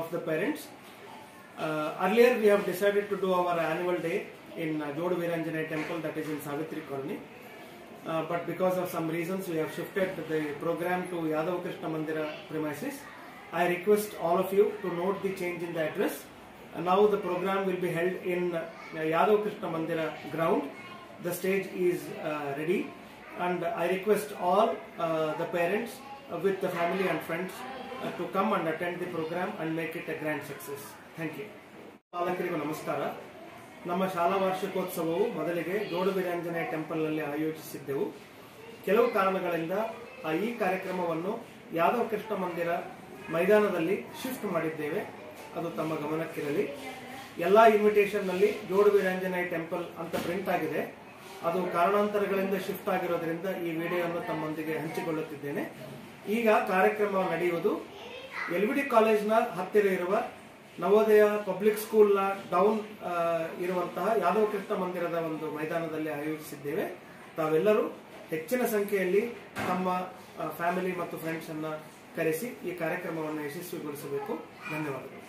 of the parents. Earlier we have decided to do our annual day in Jodu Veeranjanaya temple, that is in Savitri Colony. But because of some reasons we have shifted the program to Yadav Krishna Mandira premises. I request all of you to note the change in the address. Now the program will be held in Yadav Krishna Mandira ground. The stage is ready, and I request all the parents with the family and friends to come and attend the program and make it a grand success. Thank you. ಪಾಲಕರಿಗೂ ನಮಸ್ಕಾರ. ನಮ್ಮ ಶಾಲಾ ವಾರ್ಷಿಕೋತ್ಸವವು ಮೊದಲಿಗೆ ಜೋಡು Veeranjaneya temple ನಲ್ಲಿ ಆಯೋಜಿಸಿದ್ದೆವು. ಕೆಲವು ಕಾರಣಗಳಿಂದ ಈ ಕಾರ್ಯಕ್ರಮವನ್ನು ಯಾದವ ಕೃಷ್ಣ ಮಂದಿರ ಮೈದಾನದಲ್ಲಿ ಶಿಫ್ಟ್ ಮಾಡಿದ್ದೇವೆ. ಅದು ತಮ್ಮ ಗಮನಕ್ಕಿರಲಿ. ಎಲ್ಲಾ ಇನ್ವಿಟೇಷನ್ ನಲ್ಲಿ ಜೋಡು ವೀರಾಂಜನೇಯ ಟೆಂಪಲ್ ಅಂತ ಪ್ರಿಂಟ್ ಆಗಿದೆ. ಅದು ಕಾರಣಾಂತರಗಳಿಂದ ಶಿಫ್ಟ್ ಆಗಿರೋದ್ರಿಂದ ಈ ವಿಡಿಯೋವನ್ನು ತಮ್ಮೊಂದಿಗೆ ಹಂಚಿಕೊಳ್ಳುತ್ತಿದ್ದೇನೆ. ಈಗ ಕಾರ್ಯಕ್ರಮ ನಡೆಯುವುದು LVD ಕಾಲೇಜ್ನ ಹತ್ತಿರ ಇರುವ ನವೋದಯ ಪಬ್ಲಿಕ್ ಸ್ಕೂಲ್ನ ಡೌನ್ ಇರುವಂತಹ ಯಾದವ ಕೃಷ್ಣ ಮಂದಿರದ ಒಂದು ಮೈದಾನದಲ್ಲಿ ಆಯೋಜಿಸಿದ್ದೇವೆ. ತಾವೆಲ್ಲರೂ ಹೆಚ್ಚಿನ ಸಂಖ್ಯೆಯಲ್ಲಿ ತಮ್ಮ ಫ್ಯಾಮಿಲಿ ಮತ್ತು ಫ್ರೆಂಡ್ಸ್ ಅನ್ನ ಕರೆಸಿ ಈ ಕಾರ್ಯಕ್ರಮವನ್ನು ಯಶಸ್ವಿಗೊಳಿಸಬೇಕು. ಧನ್ಯವಾದಗಳು.